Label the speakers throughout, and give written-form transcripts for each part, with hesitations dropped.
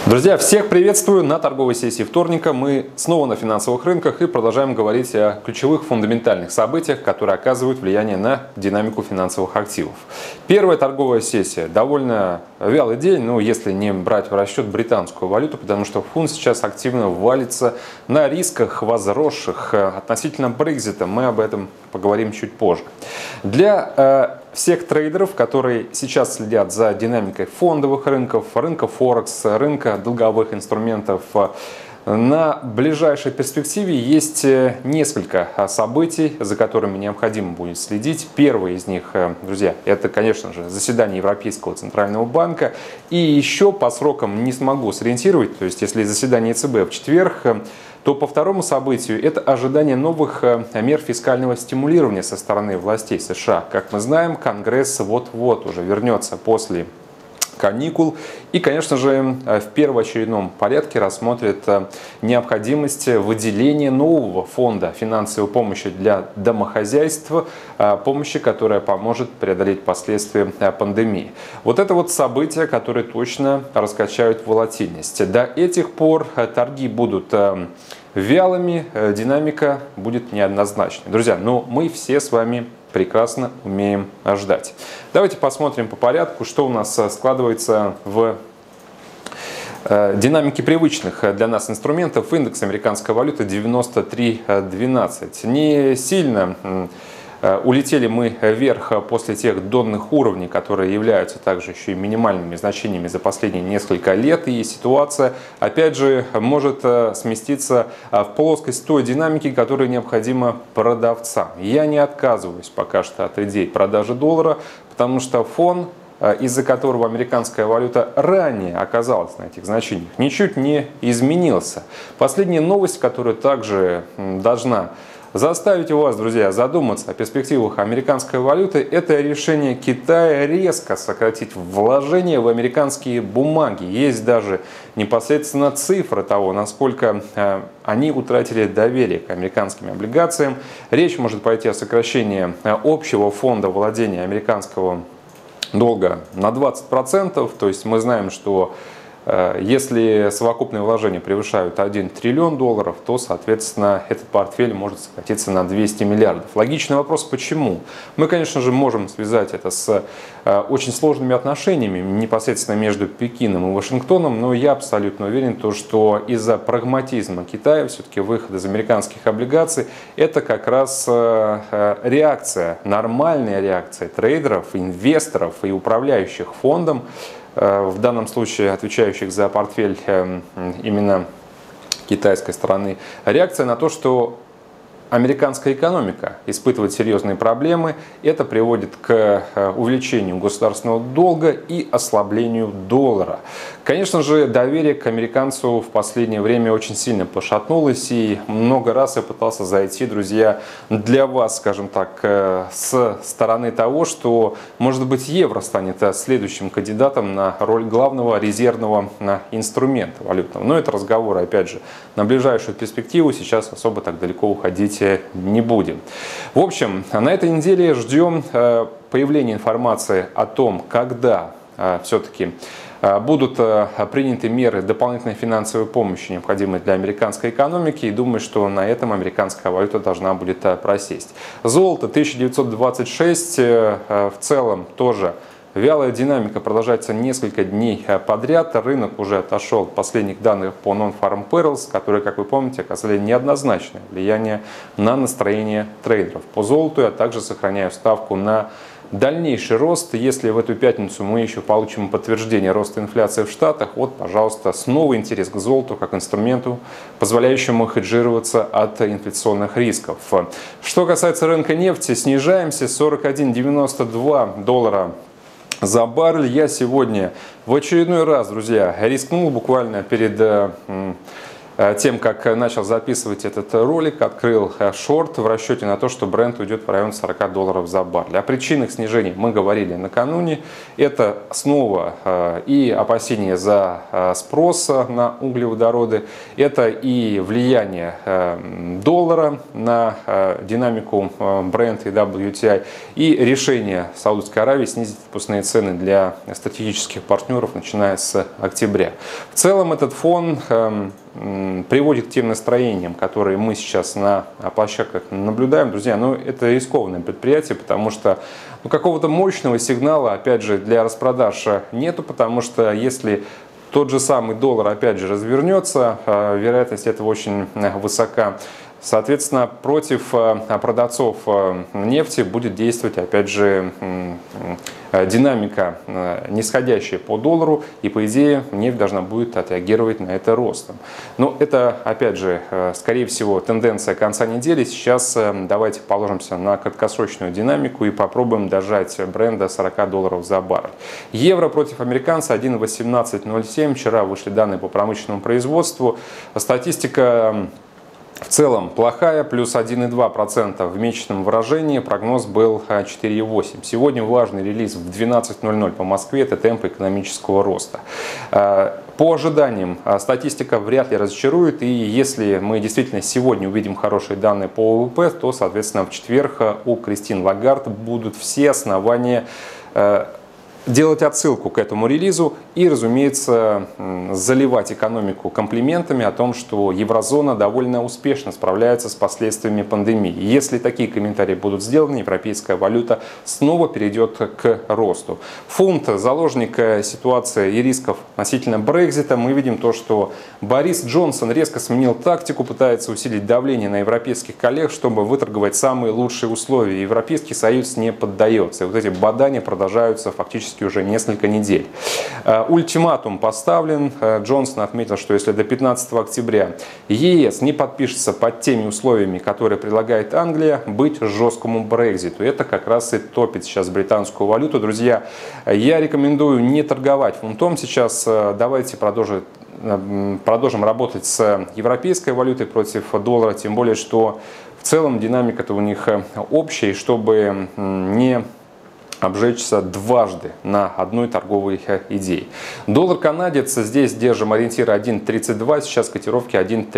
Speaker 1: Друзья, всех приветствую на торговой сессии вторника. Мы снова на финансовых рынках и продолжаем говорить о ключевых фундаментальных событиях, которые оказывают влияние на динамику финансовых активов. Первая торговая сессия. Довольно вялый день, если не брать в расчет британскую валюту, потому что фунт сейчас активно валится на рисках возросших относительно Брексита. Мы об этом поговорим чуть позже. Для всех трейдеров, которые сейчас следят за динамикой фондовых рынков, рынка Форекс, рынка долговых инструментов, на ближайшей перспективе есть несколько событий, за которыми необходимо будет следить. Первое из них, друзья, это, конечно же, заседание Европейского центрального банка. И еще по срокам не смогу сориентировать, то есть если заседание ЕЦБ в четверг, то по второму событию это ожидание новых мер фискального стимулирования со стороны властей США. Как мы знаем, Конгресс вот-вот уже вернется после каникул и, конечно же, в первоочередном порядке рассмотрит необходимость выделения нового фонда финансовой помощи для домохозяйств, помощи, которая поможет преодолеть последствия пандемии. Вот это вот события, которые точно раскачают волатильность. До этих пор торги будут вялыми, динамика будет неоднозначной. Друзья, но мы все с вами прекрасно умеем ждать. Давайте посмотрим по порядку, что у нас складывается в динамике привычных для нас инструментов. Индекс американской валюты 93.12. Не сильно улетели мы вверх после тех донных уровней, которые являются также еще и минимальными значениями за последние несколько лет. И ситуация, опять же, может сместиться в плоскость той динамики, которая необходима продавцам. Я не отказываюсь пока что от идей продажи доллара, потому что фон, из-за которого американская валюта ранее оказалась на этих значениях, ничуть не изменился. Последняя новость, которая также должна заставить вас, друзья, задуматься о перспективах американской валюты, это решение Китая резко сократить вложения в американские бумаги. Есть даже непосредственно цифры того, насколько они утратили доверие к американским облигациям. Речь может пойти о сокращении общего фонда владения американского долга на 20%. То есть мы знаем, что если совокупные вложения превышают 1 триллион долларов, то, соответственно, этот портфель может сократиться на 200 миллиардов. Логичный вопрос, почему? Мы, конечно же, можем связать это с очень сложными отношениями непосредственно между Пекином и Вашингтоном, но я абсолютно уверен, что из-за прагматизма Китая, все-таки выход из американских облигаций, это как раз реакция, нормальная реакция трейдеров, инвесторов и управляющих фондом, в данном случае отвечающих за портфель именно китайской стороны, реакция на то, что американская экономика испытывает серьезные проблемы. Это приводит к увеличению государственного долга и ослаблению доллара. Конечно же, доверие к американцу в последнее время очень сильно пошатнулось. И много раз я пытался зайти, друзья, для вас, скажем так, с стороны того, что, может быть, евро станет следующим кандидатом на роль главного резервного инструмента валютного. Но это разговоры, опять же, на ближайшую перспективу. Сейчас особо так далеко уходить не будем. В общем, на этой неделе ждем появления информации о том, когда все-таки будут приняты меры дополнительной финансовой помощи, необходимые для американской экономики, и думаю, что на этом американская валюта должна будет просесть. Золото 1926 в целом тоже. Вялая динамика продолжается несколько дней подряд. Рынок уже отошел от последних данных по Non-Farm Payrolls, которые, как вы помните, оказали неоднозначное влияние на настроение трейдеров. По золоту я также сохраняю ставку на дальнейший рост. Если в эту пятницу мы еще получим подтверждение роста инфляции в Штатах, вот, пожалуйста, снова интерес к золоту как инструменту, позволяющему хеджироваться от инфляционных рисков. Что касается рынка нефти, снижаемся. 41,92 доллара за баррель. Я сегодня в очередной раз, друзья, рискнул буквально перед тем, как начал записывать этот ролик, открыл шорт в расчете на то, что бренд уйдет в район $40 за баррель. О причинах снижения мы говорили накануне. Это снова и опасения за спрос на углеводороды, это и влияние доллара на динамику Brent и WTI, и решение Саудовской Аравии снизить отпускные цены для стратегических партнеров, начиная с октября. В целом этот фон приводит к тем настроениям, которые мы сейчас на площадках наблюдаем. Друзья, это рискованное предприятие, потому что какого-то мощного сигнала, опять же, для распродаж нету, потому что если тот же самый доллар опять же развернется, вероятность этого очень высока. Соответственно, против продавцов нефти будет действовать, опять же, динамика нисходящая по доллару, и, по идее, нефть должна будет отреагировать на это ростом. Но это, опять же, скорее всего, тенденция конца недели. Сейчас давайте положимся на краткосрочную динамику и попробуем дожать бренда $40 за баррель. Евро против американца 1.1807. Вчера вышли данные по промышленному производству. Статистика в целом плохая, плюс 1,2% в месячном выражении, прогноз был 4,8%. Сегодня важный релиз в 12:00 по Москве, это темпы экономического роста. По ожиданиям, статистика вряд ли разочарует, и если мы действительно сегодня увидим хорошие данные по ВВП, то, соответственно, в четверг у Кристин Лагард будут все основания делать отсылку к этому релизу и, разумеется, заливать экономику комплиментами о том, что еврозона довольно успешно справляется с последствиями пандемии. Если такие комментарии будут сделаны, европейская валюта снова перейдет к росту. Фунт – заложник ситуации и рисков относительно Брексита. Мы видим то, что Борис Джонсон резко сменил тактику, пытается усилить давление на европейских коллег, чтобы выторговать самые лучшие условия. Европейский Союз не поддается. И вот эти бадания продолжаются фактически уже несколько недель. Ультиматум поставлен. Джонсон отметил, что если до 15 октября ЕС не подпишется под теми условиями, которые предлагает Англия, быть жесткому Брекситу. Это как раз и топит сейчас британскую валюту. Друзья, я рекомендую не торговать фунтом сейчас. Давайте продолжим работать с европейской валютой против доллара, тем более, что в целом динамика-то у них общая, чтобы не обжечься дважды на одной торговой идее. Доллар-канадец, здесь держим ориентир 1.32, сейчас котировки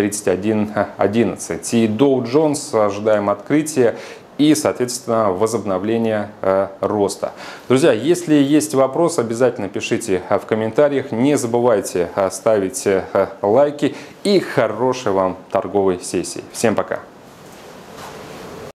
Speaker 1: 1.3111. И Dow Jones ожидаем открытия и, соответственно, возобновления роста. Друзья, если есть вопрос, обязательно пишите в комментариях. Не забывайте ставить лайки и хорошей вам торговой сессии. Всем пока!